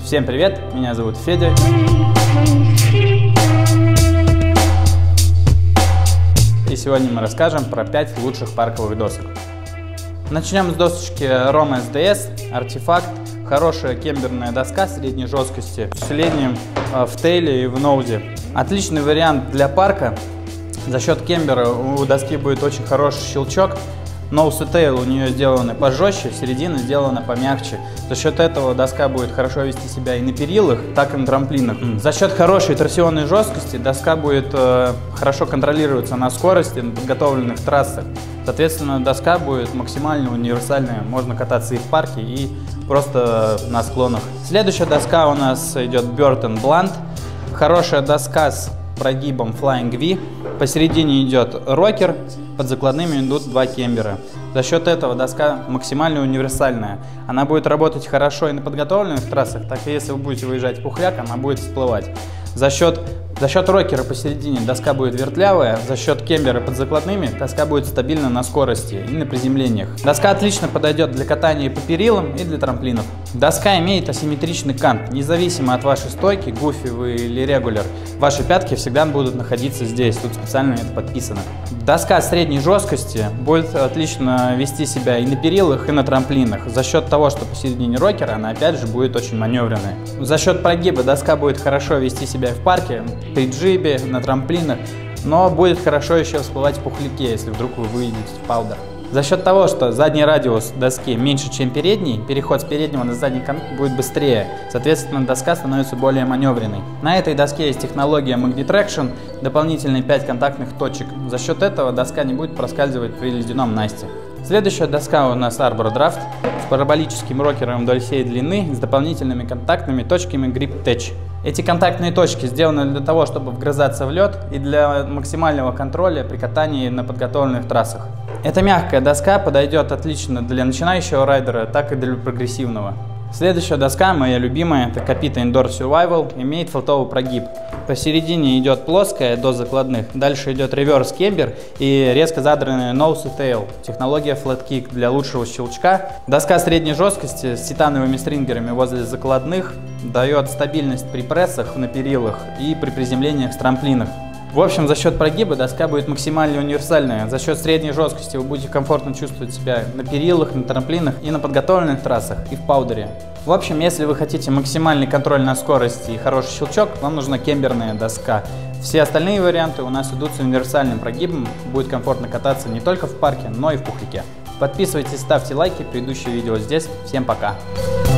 Всем привет, меня зовут Федя. И сегодня мы расскажем про 5 лучших парковых досок. Начнем с досочки Roma SDS, артефакт. Хорошая кемберная доска средней жесткости с усилением в тейле и в ноузе. Отличный вариант для парка. За счет кембера у доски будет очень хороший щелчок. Ноуз и тейл у нее сделаны пожестче, середина сделана помягче. За счет этого доска будет хорошо вести себя и на перилах, так и на трамплинах. За счет хорошей торсионной жесткости доска будет хорошо контролироваться на скорости, на подготовленных трассах. Соответственно, доска будет максимально универсальная. Можно кататься и в парке, и просто на склонах. Следующая доска у нас идет Burton Blunt. Хорошая доска с прогибом Flying V. Посередине идет рокер, под закладными идут 2 кембера. За счет этого доска максимально универсальная. Она будет работать хорошо и на подготовленных трассах, так и если вы будете выезжать в пухляк, она будет всплывать. За счет рокера посередине доска будет вертлявая, за счет кембера под закладными доска будет стабильна на скорости и на приземлениях. Доска отлично подойдет для катания по перилам и для трамплинов. Доска имеет асимметричный кант. Независимо от вашей стойки, гуфи вы или регуляр, ваши пятки всегда будут находиться здесь. Тут специально это подписано. Доска средней жесткости будет отлично вести себя и на перилах, и на трамплинах. За счет того, что посередине рокера она опять же будет очень маневренная. За счет прогиба доска будет хорошо вести себя в парке, при джибе, на трамплинах, но будет хорошо еще всплывать в пухляке, если вдруг вы выйдете в паудер. За счет того, что задний радиус доски меньше, чем передний, переход с переднего на задний кант будет быстрее. Соответственно, доска становится более маневренной. На этой доске есть технология Magnet Traction, дополнительные 5 контактных точек. За счет этого доска не будет проскальзывать при ледяном насте. Следующая доска у нас Arbor Draft с параболическим рокером вдоль всей длины с дополнительными контактными точками Grip Tech. Эти контактные точки сделаны для того, чтобы вгрызаться в лед и для максимального контроля при катании на подготовленных трассах. Эта мягкая доска подойдет отлично для начинающего райдера, так и для прогрессивного. Следующая доска, моя любимая, это Kopyta Indoor Survival, имеет флотовый прогиб. Посередине идет плоская до закладных, дальше идет реверс кембер и резко задранная nose и tail. Технология Flat Kick для лучшего щелчка. Доска средней жесткости с титановыми стрингерами возле закладных дает стабильность при прессах на перилах и при приземлениях с трамплинов. В общем, за счет прогиба доска будет максимально универсальная. За счет средней жесткости вы будете комфортно чувствовать себя на перилах, на трамплинах и на подготовленных трассах, и в паудере. В общем, если вы хотите максимальный контроль на скорости и хороший щелчок, вам нужна кемберная доска. Все остальные варианты у нас идут с универсальным прогибом. Будет комфортно кататься не только в парке, но и в пухляке. Подписывайтесь, ставьте лайки. Предыдущее видео здесь. Всем пока!